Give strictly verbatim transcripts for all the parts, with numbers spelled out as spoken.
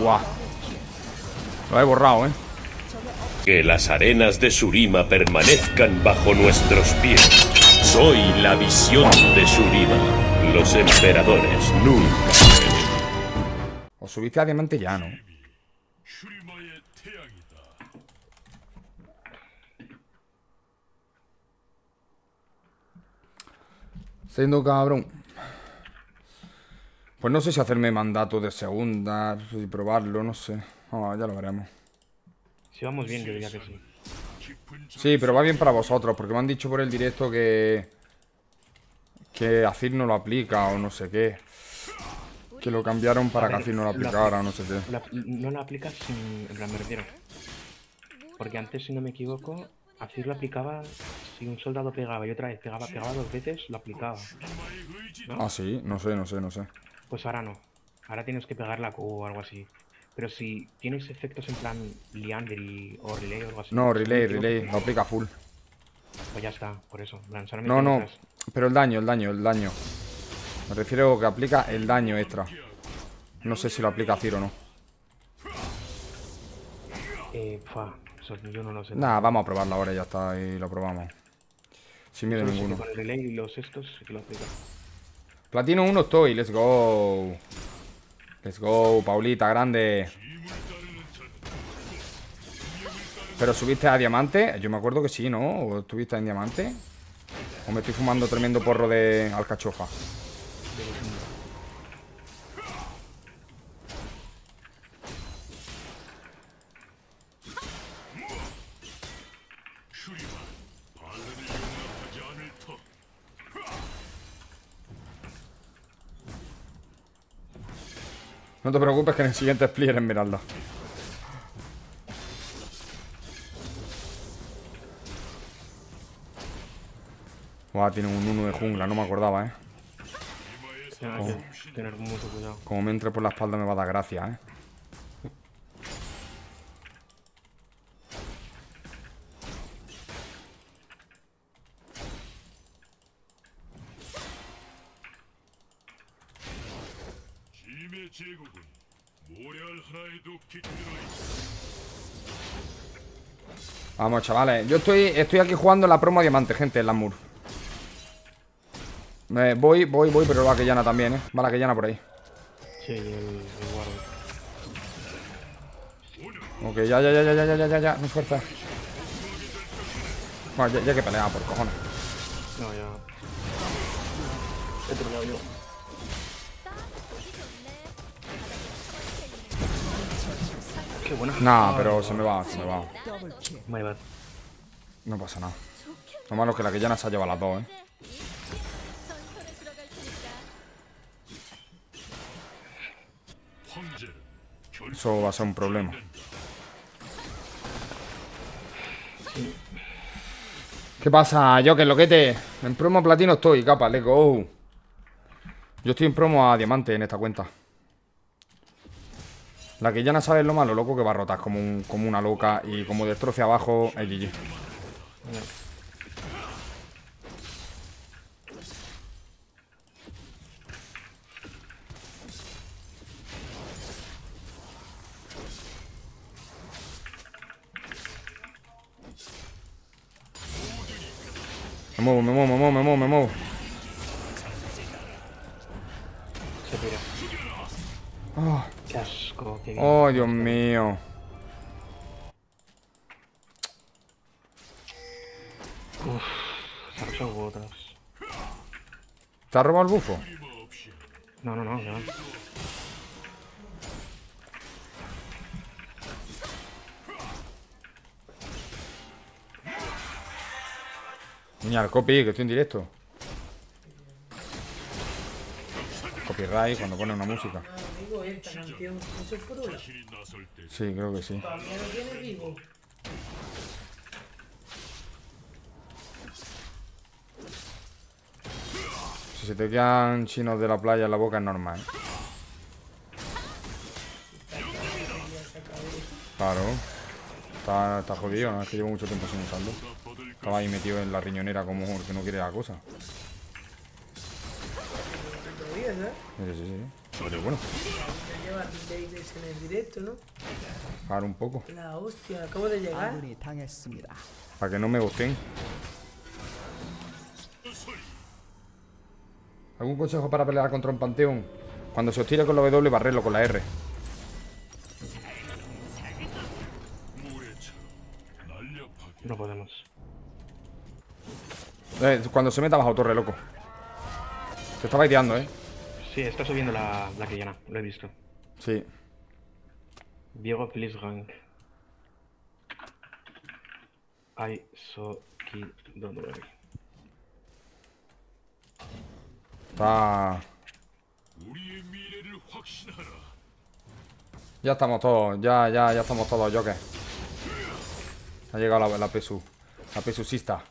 Buah. Lo he borrado, ¿eh? Que las arenas de Shurima permanezcan bajo nuestros pies. Soy la visión de Shurima. Los emperadores nunca mueren. Os subiste a diamante ya, ¿no? Siendo cabrón. Pues no sé si hacerme mandato de segunda y probarlo, no sé. Ah, ya lo veremos. Si vamos bien, yo diría que sí. Sí, pero va bien para vosotros, porque me han dicho por el directo que... Que Azir no lo aplica o no sé qué. Que lo cambiaron para ver, que Azir no lo aplicara o no sé qué. La, no lo aplicas sin... En plan, me refiero. Porque antes, si no me equivoco, Azir lo aplicaba... Si un soldado pegaba y otra vez pegaba, pegaba dos veces, lo aplicaba, ¿no? Ah, sí, no sé, no sé, no sé. Pues ahora no. Ahora tienes que pegar la Q o algo así. Pero si tienes efectos en plan Leander y, o Relay o algo así... No, Relay, Relay, lo aplica full. Pues ya está, por eso. No, no, pero el daño, el daño, el daño. Me refiero que aplica el daño extra. No sé si lo aplica Azir o no. Eh, fa, eso yo no lo sé. Nada, vamos a probarlo ahora y ya está, y lo probamos. Sin miedo Solo ninguno. Con el Relay y los estos sí que lo aplica. Platino uno estoy, let's go. Let's go, Paulita, grande. ¿Pero subiste a diamante? Yo me acuerdo que sí, ¿no? ¿O estuviste en diamante? ¿O me estoy fumando tremendo porro de alcachofa? No te preocupes que en el siguiente split eres Esmeralda. Buah, tiene un uno de jungla, no me acordaba, eh. Hay que tener mucho cuidado. Como me entre por la espalda me va a dar gracia, eh. Vamos, chavales. Yo estoy, estoy aquí jugando la promo diamante, gente, en la Mur. Me voy, voy, voy, pero va Aquellana también, ¿eh? Va la Aquellana por ahí. Sí, el, el guardo. Ok, ya, ya, ya, ya, ya, ya, ya, ya. No fuerza. Bueno, ya, ya que pelea, por cojones. No, ya. He terminado yo. Qué buena. Nah, pero se me va, se me va. My bad. No pasa nada. Lo malo es que la Aquellana se ha llevado las dos, ¿eh? Eso va a ser un problema. ¿Qué pasa, Joker, loquete? En promo platino estoy, capa, let's go. Yo estoy en promo a diamante en esta cuenta. La que ya no sabe lo malo, loco, que va a rotar como, un, como una loca. Y como destroce abajo, es G G. Me muevo, me muevo, me muevo, me muevo, me muevo. Se pira. Oh. Qué asco, qué bien. Oh, Dios mío. Uff, se ha roto botas. ¿Te has robado el bufo? No, no, no, no. Niña, el copy, que estoy en directo. Copyright cuando pone una música. Amigo, esta canción, ¿eso es Furula? Sí, creo que sí. ¿Todavía no tiene vivo? Si se te quedan chinos de la playa en la boca es normal. Claro. Está, está jodido, ¿no? Es que llevo mucho tiempo sin usarlo. Estaba ahí metido en la riñonera como que no quiere la cosa. ¿Todavía, eh? Sí, sí, sí. Pero bueno, Ya lleva Davis en el directo, ¿no? para un poco. La hostia, acabo de llegar. 아군이 당했습니다. Para que no me gusten. ¿Algún consejo para pelear contra un panteón? Cuando se os tire con la W, barrerlo con la R. No podemos. Eh, cuando se meta bajo torre, loco. Te estaba ideando, ¿eh? Sí, está subiendo la, la Quillana, lo he visto. Sí. Diego, please rank. I so ki don't worry. Está... Ya estamos todos, ya, ya, ya estamos todos, Joker. Ha llegado la, la Pesu. La Pesusista.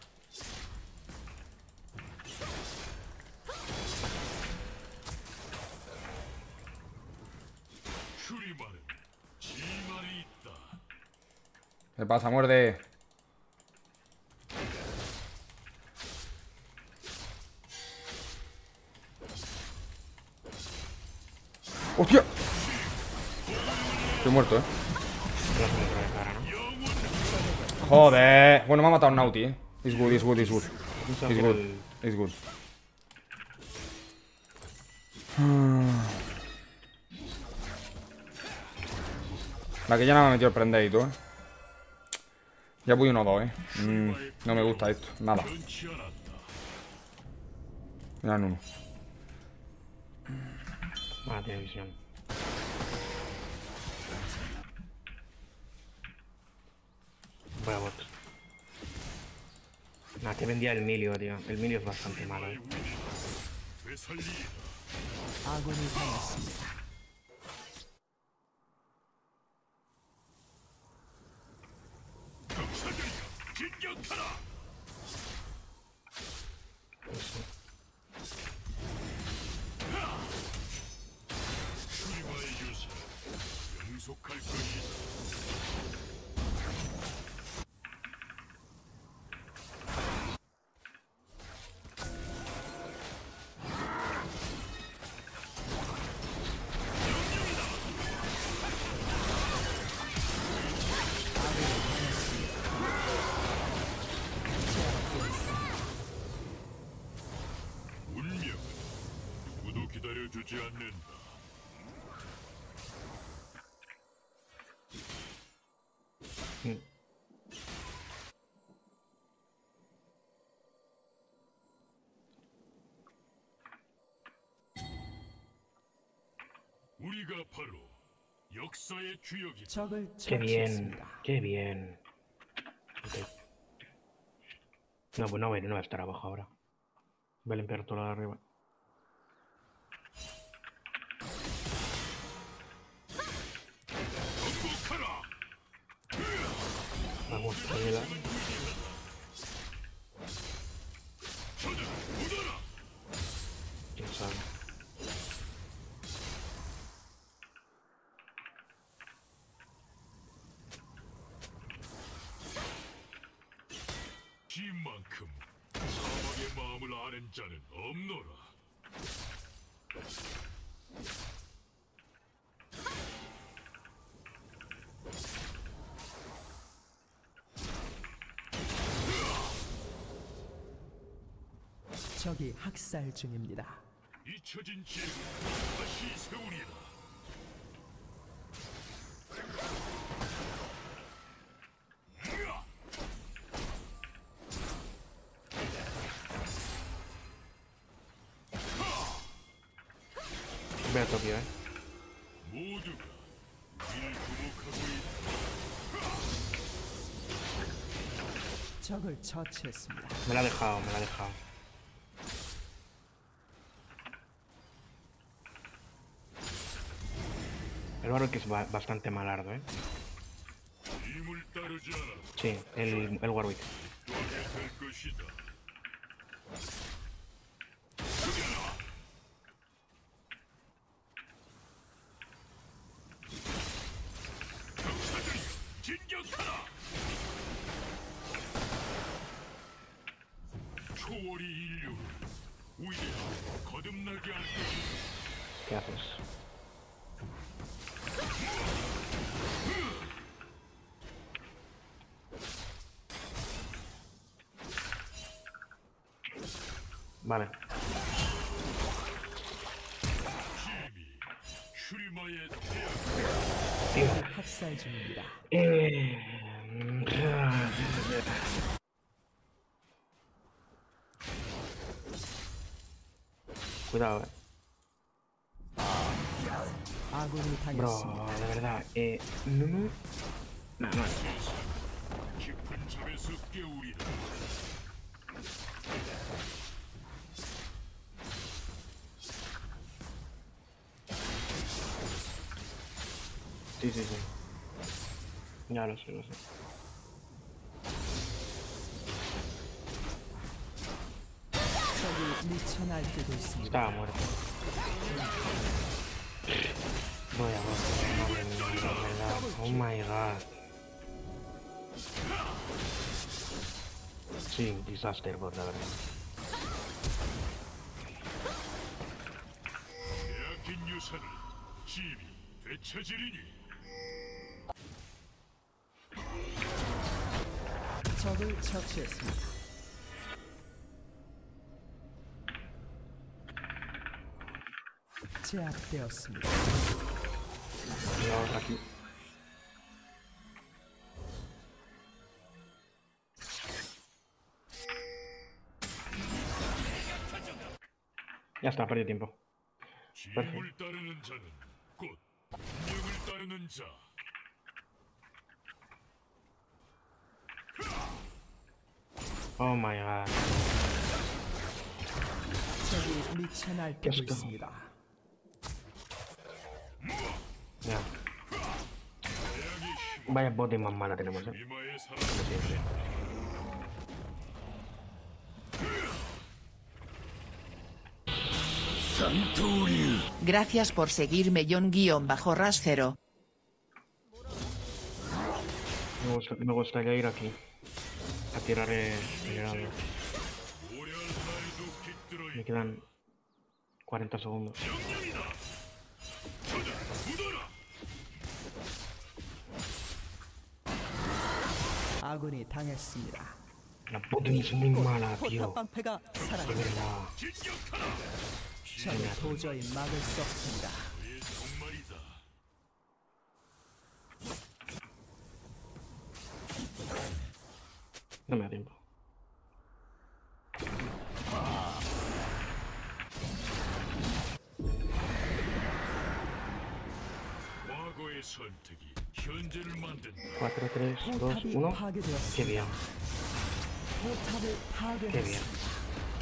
¿Qué pasa? Muerde. ¡Hostia! Estoy muerto, ¿eh? Joder. Bueno, me ha matado un Nauti, ¿eh? It's good, it's good, it's good. Pensaba It's que era good, el- it's good. La que ya no me ha metido el prendedito, ¿eh? Ya voy uno dos, ¿eh? Mm, no me gusta esto, nada. Mira, uno. Ah, tiene visión. Voy a bot. Nah, te vendía el Milio, tío. El Milio es bastante malo, eh. 아군이 당했습니다. 운명은 누구도 기다려주지 않는다. Mm. 우리가 바로 역사의 주역이다. 적을 Qué bien, 처치했습니다. qué bien. Ok. No, pues no voy, no voy a estar abajo ahora. Voy a limpiar todo lo de arriba. 정복하라. Vamos, Daniela. ¿Quién sabe? 지만큼 사막의 마음을 아는 자는 없노라. 적이 학살 중입니다. 잊혀진 지혜를 다시 세우리라. Voy a Tokio, eh. 모두가 우리를 주목하고 있다. 적을 처치했습니다. Me la ha dejado, me la ha dejado. El Warwick es ba- bastante malardo, eh. 힘을 따르지 않아 Sí, el, el Warwick. 될 것이다. 진격하라. 초월이 인류를 위대하고 거듭나게 할 것이다. ¿Qué haces? Vale. 슈리마의 Tío. 학살 중입니다. Eh... Cuidado, eh. 아군이 Bro, 당했습니다. de verdad, eh... No, no... No, no. 깊은 잠에서 깨우리라. Sí, sí, sí. Ya lo sé, lo sé. 적이 미쳐 날뛰고 있습니다. Estaba muerto. Voy a ver, madre mía, de verdad. Oh my god. Sí, disaster bot, la verdad. 빼앗긴 유산을 집이 되찾으리니. 적을 처치했습니다. 제압되었습니다. Y ahora aquí. Ya está, perdió tiempo. 짐을 따르는 자는 곧 운명을 따르는 자. Oh my god. 적이 미쳐 날뛰고 됐어. 있습니다. Ya. Vaya bot más mala tenemos, eh. 이마의 사랑 Gracias por seguirme John-Ras cero. Me, gusta- me gustaría ir aquí. A tirar el el heraldo. 오래할 나이도 깃들어 Me quedan cuarenta segundos. 명령이다. 찾아 묻어라. 아군이 당했습니다. La bot es muy mala, tío. 포탑 방패가 De 사라집니다. verdad. 진격하라. 적을 도저히 막을 수 없습니다. 내 정말이다. No me da tiempo. 과거의 선택이 현재를 만든다. cuatro, tres, dos, 포탑이 uno. Qué 파괴되었습니다. bien, 포탑을 qué bien. 파괴했습니다.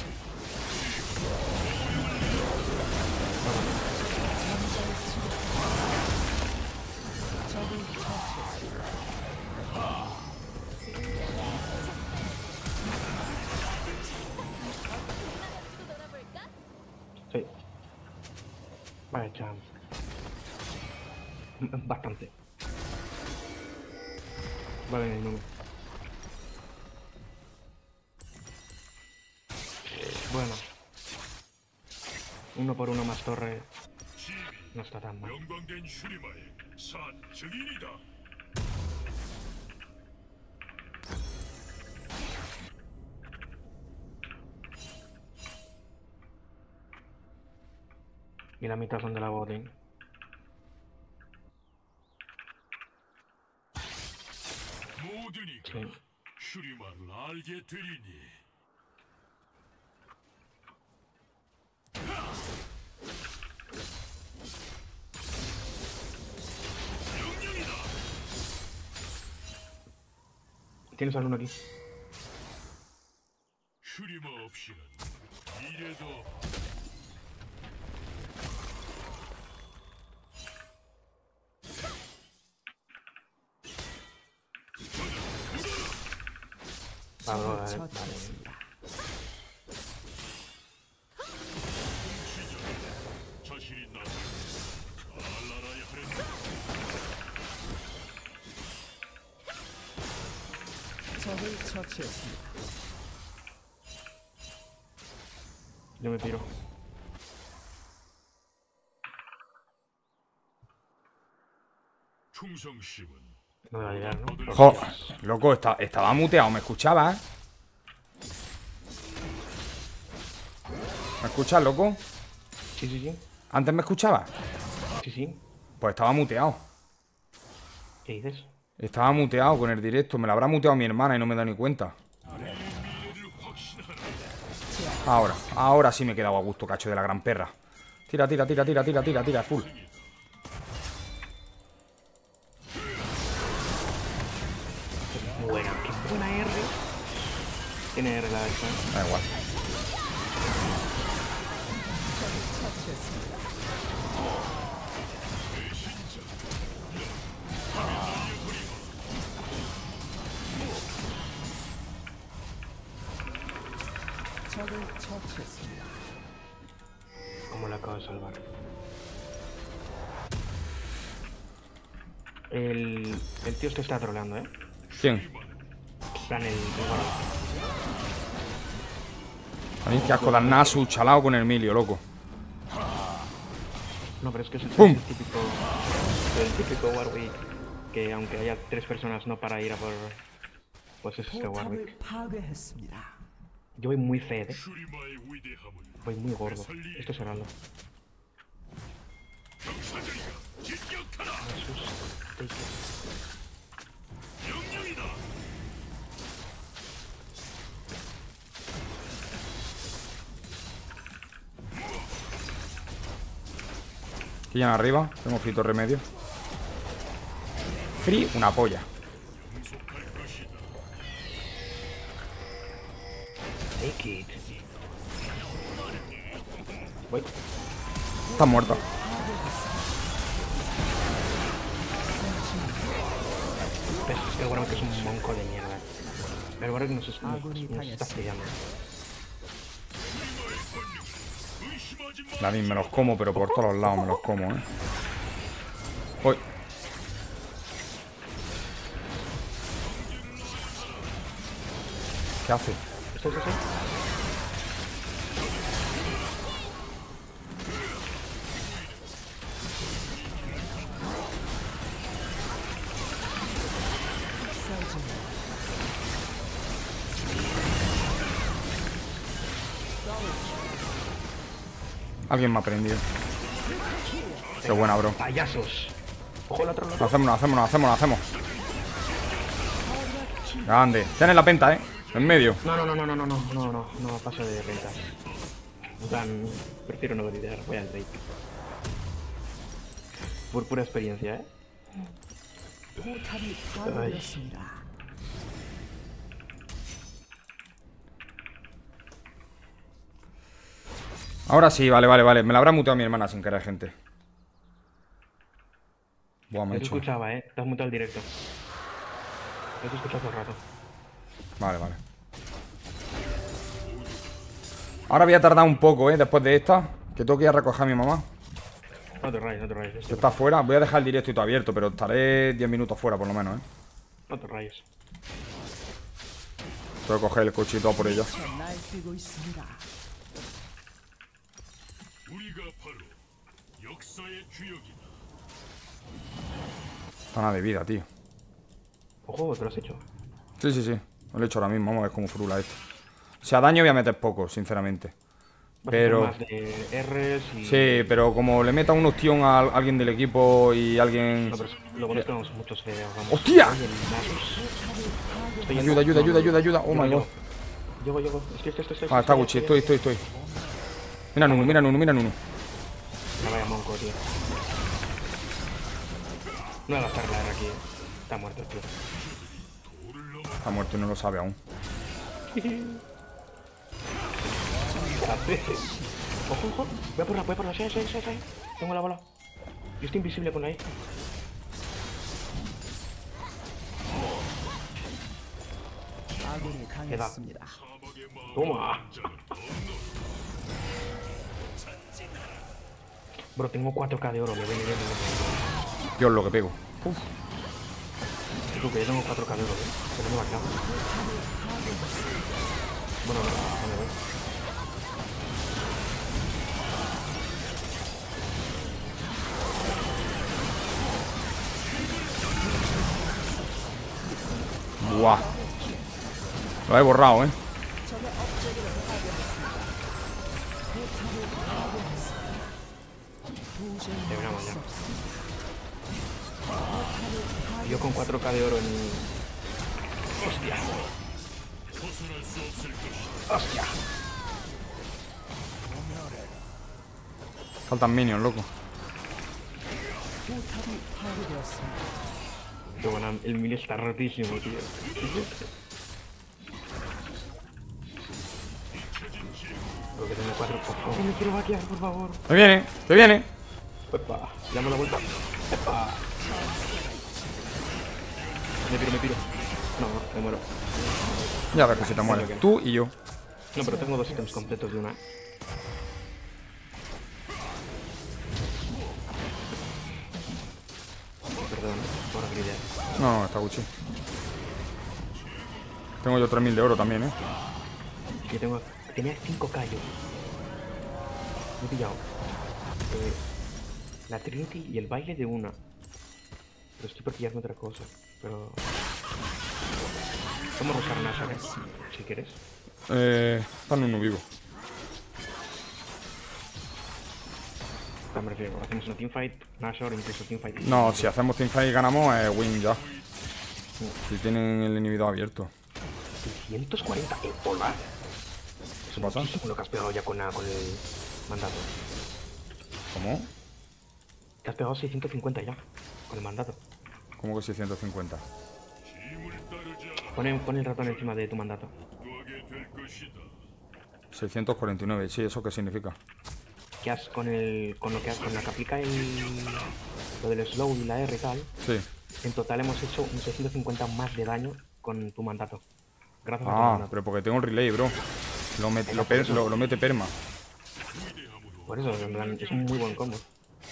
적을 처치했습니다. Sí. Vale, cham. Bastante. Vale, el número. Bueno. Uno por uno más torre. No está tan mal. 영광된 슈리마의 산 증인이다. Y la mitad son de la botín. 모두니까 Sí. 슈리마를 알게 되리니. 명령이다. Tienes al uno aquí. 슈리마 없이는 미래도 Vale, 적을 vale, vale. 처치했습니다. 자신이 나를 잘 알아야 하는데. 적을 처치했습니다. Yo me tiro. No me va a llegar, ¿no? Jo, loco, está- estaba muteado, ¿me escuchabas? ¿Me escuchas, loco? Sí, sí, sí. ¿Antes me escuchabas? Sí, sí. Pues estaba muteado. ¿Qué dices? Estaba muteado con el directo. Me lo habrá muteado mi hermana y no me da ni cuenta. Ahora, ahora sí me he quedado a gusto, cacho de la gran perra. Tira, tira, tira, tira, tira, tira, tira, full. Buena, qué buena R. Tiene R la esta. Da igual. 적을 처치했습니다. Como la acabo de salvar. El, el tío este está troleando, ¿eh? ¿Quién? En plan, el, el guarda. A mí qué asco dar Nasu chalado con el Emilio, loco. No, pero es que es el, ¡Pum! es el típico... El típico Warwick que aunque haya tres personas no para ir a por... Pues es este Warwick. 포탑을 파괴했습니다. Yo voy muy fed, ¿eh? Voy muy gordo. Esto es Heraldo. Aquí ya arriba, tengo frito remedio. Free, una polla. Take it. Voy. Está muerta. Es que el Warwick es un monco de mierda. El Warwick nos, es- nos, nos está pillando. David, me los como, pero por todos los lados me los como, ¿eh? Uy. ¿Qué hace? ¿Esto es eso? Alguien me ha prendido. Qué buena, bro. ¡Payasos! ¡Ojo el otro! Lo hacemos, lo hacemos, lo hacemos, lo hacemos. Grande. Tienes la penta, ¿eh? En medio. No, no, no, no, no, no, no, no, no, no paso de rentas. En plan, prefiero no gritar, voy al Drake. Por pura experiencia, ¿eh? 포탑이 파괴되었습니다. Ahora sí, vale, vale, vale. Me la habrá muteado mi hermana sin querer, gente. Buah, me he Yo te hecho. escuchaba, ¿eh? Te has mutado el directo. Yo te escuchaba todo el rato. Vale, vale. Ahora voy a tardar un poco, ¿eh? Después de esta. Que tengo que ir a recoger a mi mamá. No te rayes, no te rayes. Que esto- está fuera. Voy a dejar el directo y todo abierto, pero estaré diez minutos fuera por lo menos, ¿eh? No te rayes. Tengo que coger el coche y todo por ella. 날뛰고 있습니다. 우리가 바로 역사의 주역이다. Está nada de vida, tío. Ojo, te lo has hecho. Sí, sí, sí. Lo he hecho ahora mismo. Vamos a ver cómo frula esto. O sea, daño voy a meter poco, sinceramente. Vas a hacer Pero... más de R's y... Sí, pero como le meta un ostión a alguien del equipo y alguien... No, pero lo bueno es que vamos muchos feos, vamos. ¡Hostia! Oye, el Nasus. Estoy Ayuda, ayuda, ayuda, ayuda, ayuda. Oh my god. Llego, llego. Estoy, estoy, estoy, estoy. Ah, está Gucci. Estoy, estoy, estoy. Mira Nunu, mira Nunu, mira Nunu. No vaya monco, tío. No voy a gastar la R aquí, eh. Está muerto, tío. Está muerto y no lo sabe aún. Ojo, ojo. Voy a por la, voy a por la. Sí, sí, sí, sí. Tengo la bola. Yo estoy invisible con ahí. 아군이 당했습니다. Toma. Bro, tengo cuatro K de oro, me viene bien. Dios, lo que pego. Digo que yo tengo cuatro K de oro, ¿eh? Pero no me acabo. Bueno, no, no me voy. Buah. Lo he borrado, ¿eh? Terminamos ya. Yo con cuatro K de oro en... Hostia. Hostia. Faltan minions, loco. Qué buena, el mini está rotísimo, tío. Tengo que tener cuatro, por favor. Me quiero vaquear, por favor. Te viene, te viene. Epa, dame la vuelta. Epa. Me piro, me piro. No, no, me muero. Ya ves que se te muere. Tú y yo. No, pero tengo dos ítems completos de una. Perdón, por habilidad. No, no, está Gucci. Tengo yo tres mil de oro también, ¿eh? Yo tengo... Tenía cinco K yo. Me he pillado. Eh, la Trinity y el baile de una. Pero estoy por pillarme otra cosa. Pero... Vamos a rusar Nashor, ¿eh? Si quieres. Eh... Están uno vivo. No, me refiero, hacemos una teamfight, Nashor, incluso teamfight. No, si hacemos teamfight y ganamos, es win ya. Si tienen el inhibidor abierto. seiscientos cuarenta en polar. ¿Qué pasa? Es lo que has pegado ya con, la, con el mandato. ¿Cómo? Te has pegado seiscientos cincuenta ya, con el mandato. ¿Cómo que seiscientos cincuenta? Pon, pon el ratón encima de tu mandato. seiscientos cuarenta y nueve, sí, ¿eso qué significa? Que has con el. con lo que has, con la que aplica el. Lo del slow y la R y tal. Sí. En total hemos hecho un seiscientos cincuenta más de daño con tu mandato. Gracias a tu Ah, mandato. pero porque tengo el relay, bro. Lo, met- lo, per- lo- lo mete perma. Por eso, en plan, es un muy buen combo.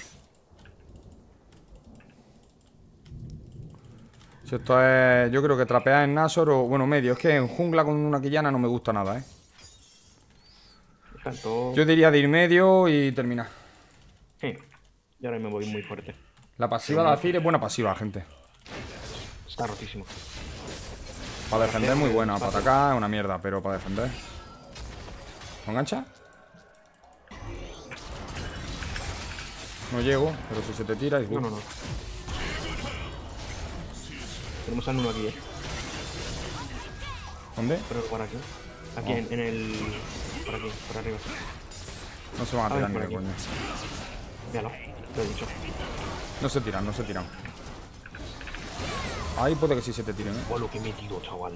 Si esto es... Yo creo que trapear en Nashor o... Bueno, medio. Es que en jungla con una quillana no me gusta nada, ¿eh? Tanto... Yo diría de ir medio y terminar. Sí. Y ahora me voy muy fuerte. La pasiva de Azir es buena pasiva, gente. Está rotísimo. Para defender es muy buena. Para atacar es una mierda, pero para defender... ¿No engancha? No llego, pero si se te tira... Es No, no, no. Tenemos al uno aquí, eh. ¿Dónde? Pero por aquí. Aquí, en, en el... Por aquí, por arriba. No se van a A tirar ver, ni por de aquí. coña. Míralo, te lo he dicho. No se tiran, no se tiran. Ahí puede que sí se te tiren, ¿eh? Oh, lo que he metido, chaval.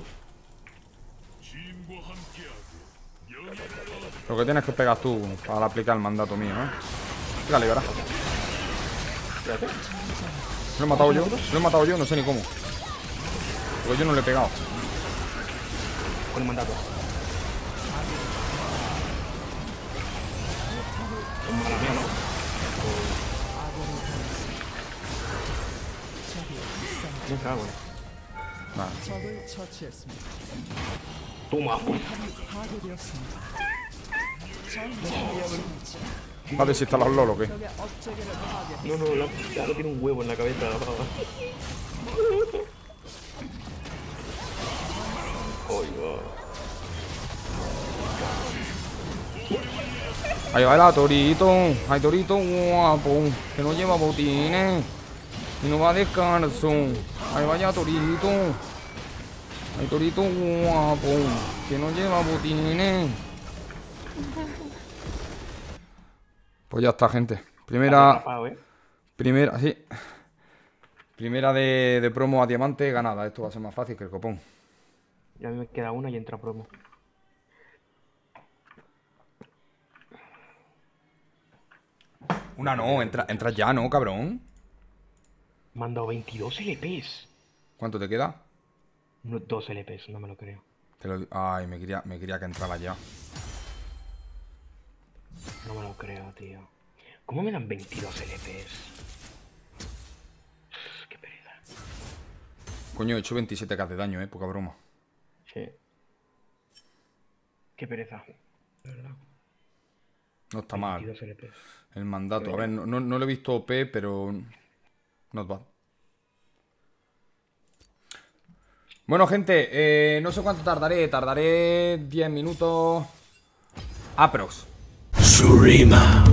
Lo que tienes que pegar tú para aplicar el mandato mío, ¿eh? Fíjale, verás. Espérate. Lo he matado yo, lo he matado yo, no sé ni cómo. Porque yo no le he pegado. Con el mandato. Con mala mía, ¿no? Me cago, eh. Vale. 적을 처치했습니다. Toma. 파괴되었습니다. A ver si está la LOL o qué. 적의 업체계를 파괴. No, no, la, ya no tiene un huevo en la cabeza. La pava. Ay, va. Ahí va el torito. Ay, torito guapo. Que no lleva botines. Y no va descanso. Ahí vaya torito. Ay, torito guapo. Que no lleva botines. Pues ya está, gente. Primera... Rapado, eh. Primera... Sí. Primera de, de promo a diamante ganada. Esto va a ser más fácil que el copón. Ya me queda una y entra promo. Una no, entra, entra ya, ¿no, cabrón? Me han dado veintidós L Ps. ¿Cuánto te queda? No, dos L Ps, no me lo creo. Te lo... Ay, me quería, me quería que entrara ya. No me lo creo, tío. ¿Cómo me dan veintidós L Ps? Qué pereza. Coño, he hecho veintisiete K de daño, eh, poca broma. Sí. Qué pereza. De verdad. No está mal. veintidós L Ps. El mandato. A ver, no, no, no lo he visto O P, pero... Not bad. Bueno, gente, eh, no sé cuánto tardaré. Tardaré diez minutos. Aprox. Shurima.